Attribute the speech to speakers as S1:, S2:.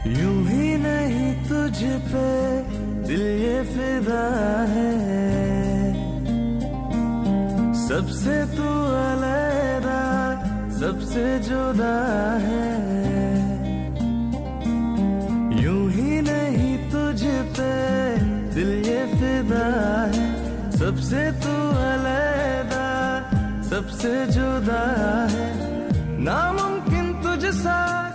S1: यूं ही नहीं तुझ पे दिल ये फिदा है, सबसे तू अलग सबसे जुदा है। यूं ही नहीं तुझ पे दिल ये फिदा है, सबसे तू अलग सबसे जुदा है। नामुमकिन तुझ सा